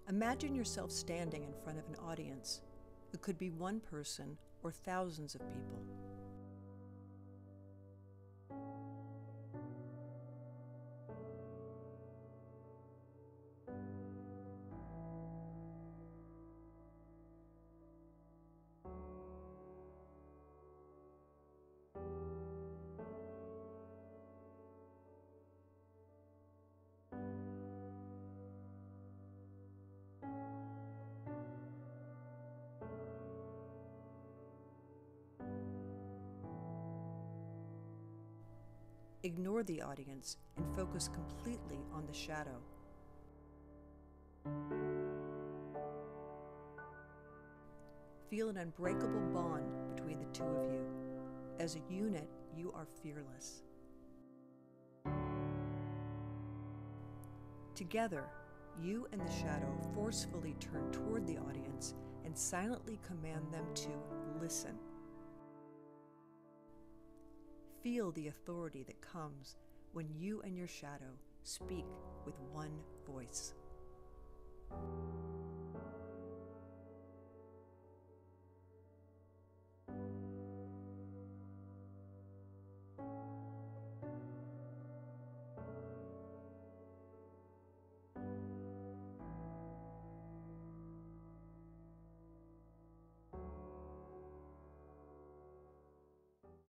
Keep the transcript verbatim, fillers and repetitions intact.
Imagine yourself standing in front of an audience. It could be one person or thousands of people. Ignore the audience and focus completely on the shadow. Feel an unbreakable bond between the two of you. As a unit, you are fearless. Together, you and the shadow forcefully turn toward the audience and silently command them to listen. Feel the authority that comes when you and your shadow speak with one voice.